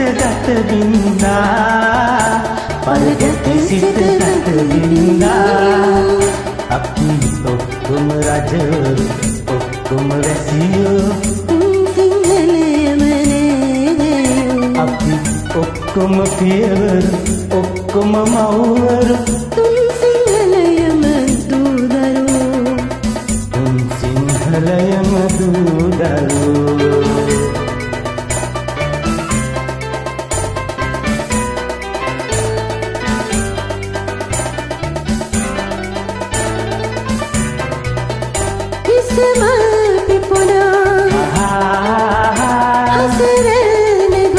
ගත බින්දා පරගත සිත ගත බින්දා අපි ඔක්කොම රජවරු ඔක්කොම වැසියෝ සිංහලයමනේ අපි ඔක්කොම පියවරු ඔක්කොම මව්වරු තුන් සිංහලයම දූදරුවෝ තුන් සිංහලයම දූදරුවෝ ඉස්මල් පිපුණා හසරෙල්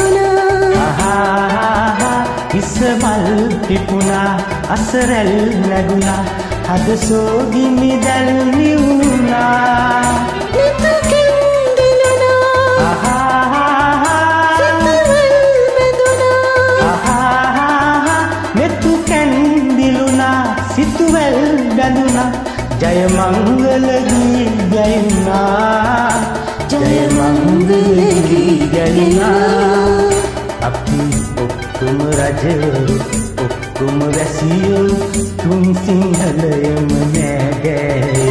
නැගුණා ඉස්මල් පිපුණා අසරැල් නැගුණා හද සෝගිනි දැල් නිවුණා නිතකින් දිලුණා සිතවල් බැඳුණා මෙතු කැන්දිලුණා සිතුවැල් බැඳුණා ජය මංගල ගී ගැයුණා ජය මංගල ගී ගැයුණා අපි ඔක්කොම රජවරු ඔක්කොම වැසියෝ තුන් සිංහලයම නෑදෑයෝ